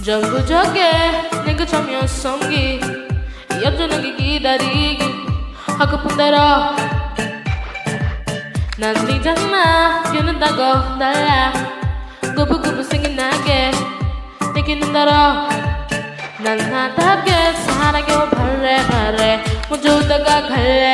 전부 저게 내가 참여 성기 여전하게 기다리기 하고픈 대로 난 네 장난 겨눈다고 달라 구부구부 생각나게 느끼는 대로 난 나답게 사랑해 바래 먼저 오다가 갈래